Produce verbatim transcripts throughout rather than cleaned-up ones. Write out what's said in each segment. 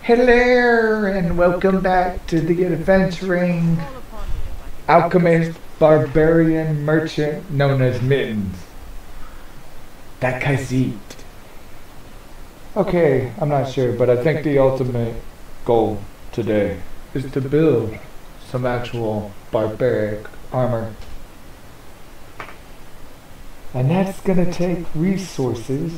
Hello and welcome back to the adventuring alchemist barbarian merchant known as Mittens. That guy's eat. Okay, I'm not sure, but I think the ultimate goal today is to build some actual barbaric armor. And that's gonna take resources.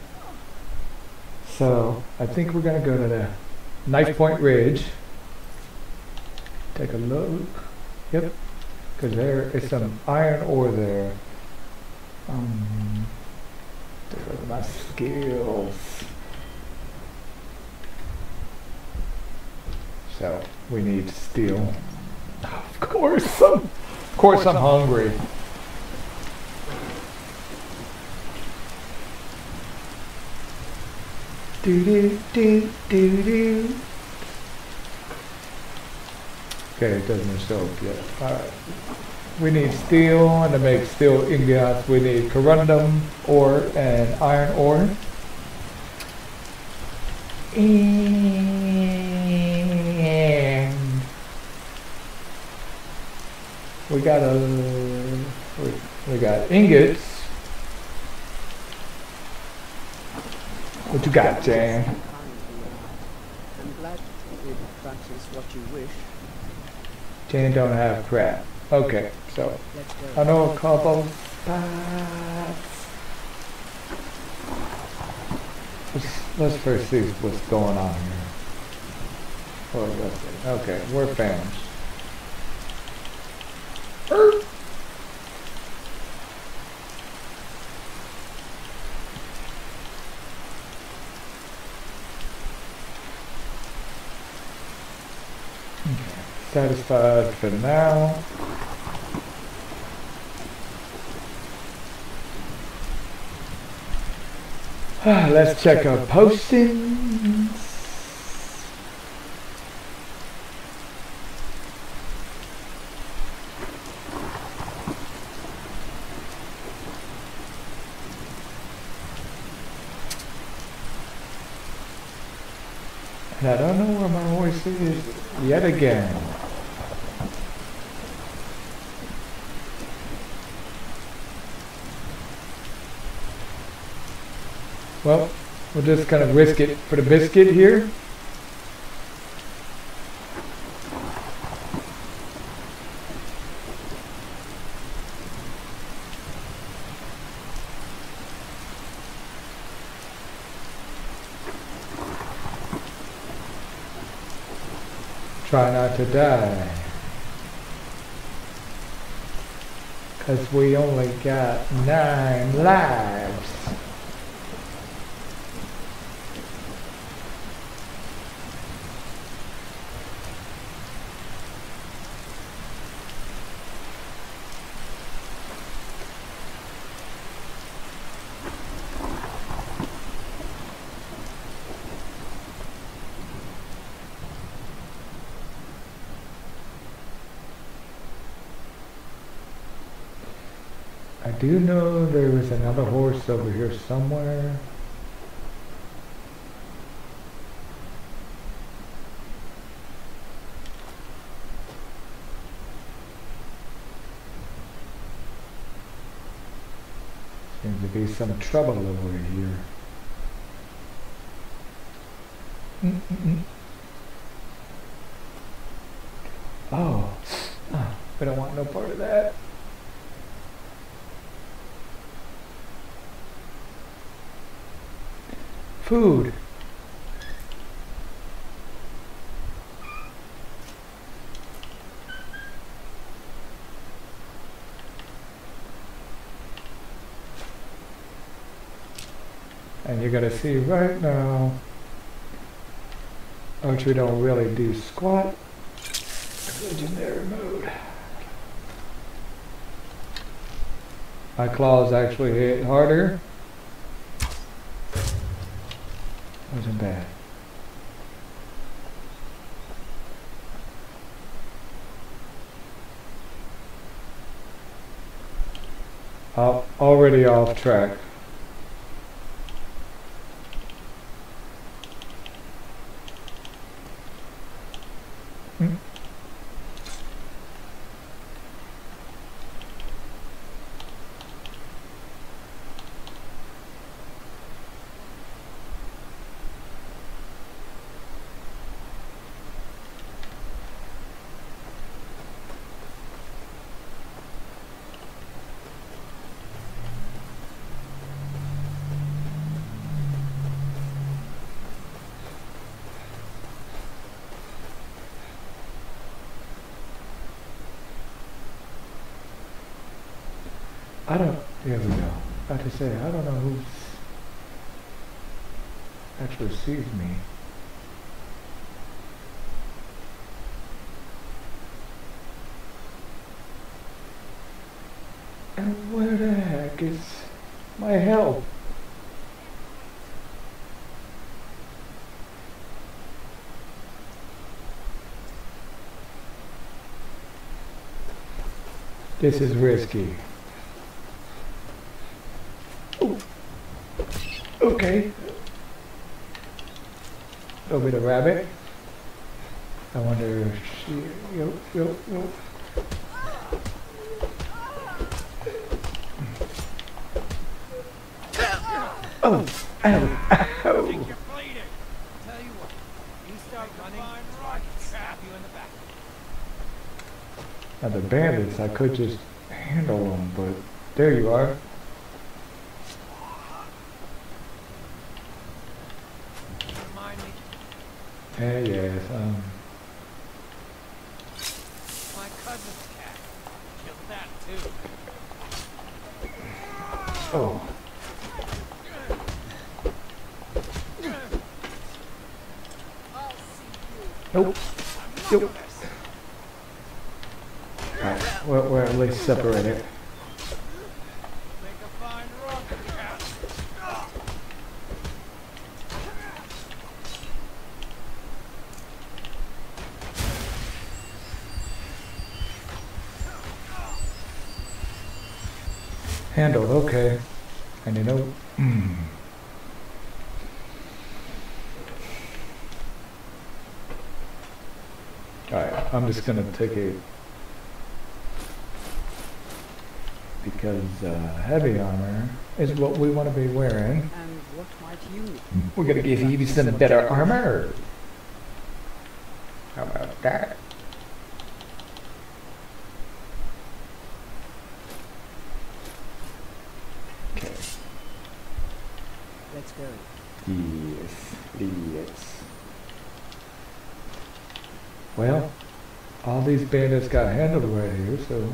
So I think we're gonna go to the Knife Point Ridge. Take a look. Yep. Because there is some iron ore there. Um, take a look at my skills. So we need steel. Of course, I'm, of course I'm hungry. Do do do do do. Okay, it doesn't show up yet. Alright. We need steel, and to make steel ingots, we need corundum ore and iron ore. And we got a we, we got ingots. What you got, Jan? I'm glad if that is what you wish. Jan don't have crap. Okay, so I know a couple spots. Let's, let's first see what's going on here. Oh, let's see. Okay, we're fans. Er. Satisfied for now. Let's check our postings. And I don't know where my horse is yet again. Well, we'll just kind of risk it for the biscuit here. Try not to die. Because we only got nine lives. I do know there was another horse over here somewhere. Seems to be some trouble over here. Mm-mm-mm. Oh. Oh, we don't want no part of that. Food. And you're gonna see right now, archery don't really do squat. Legendary mode. My claws actually hit harder. Wasn't bad. Uh, already off track. Mm. I don't, here we go. About to say, I don't know who actually sees me. And where the heck is my help? This is risky. Ooh. Okay. Go with a rabbit. I wonder if she. Yo, yo, yo. Oh, ow, ow. Think you're bleeding. Tell you what, you start running, I can stab you in the back. Now the bandits, I could just handle them, but there you are. Remind me, Eh, yes, um, my cousin's cat. Killed that too. oh. Nope. Nope. Alright, we're, we're at least separated. Make a fine rug, cat. Handled, okay. And you know, mm. Alright, I'm just gonna take it because uh, heavy armor is what we want to be wearing. And what might you? We're gonna give you some better armor. How about that? Okay. Let's go. Yes, yes. Well, all these bandits got handled right here, so.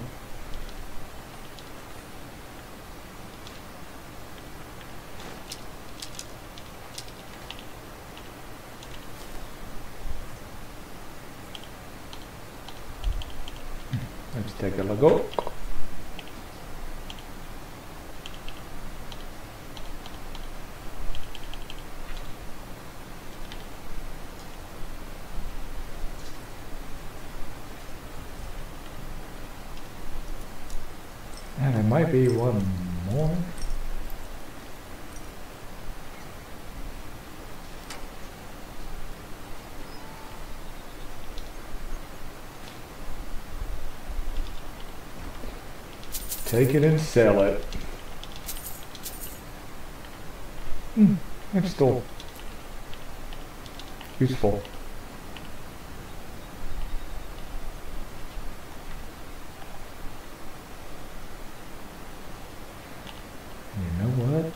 Let's take a look. And there might be one more. Take it and sell it. Hmm, that's still useful. You know what?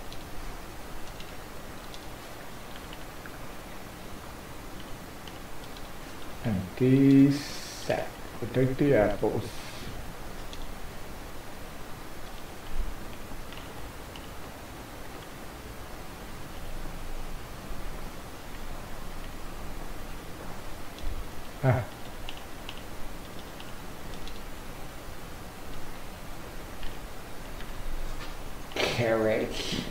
Empty sack. We'll take the apples. Ah. Carrots.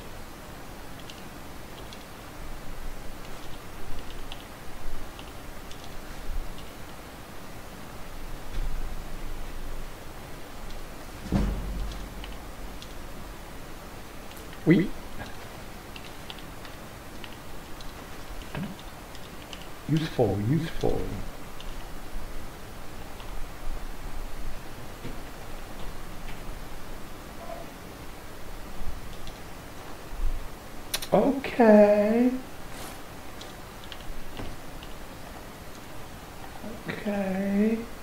Wheat. Useful, useful. Okay. Okay.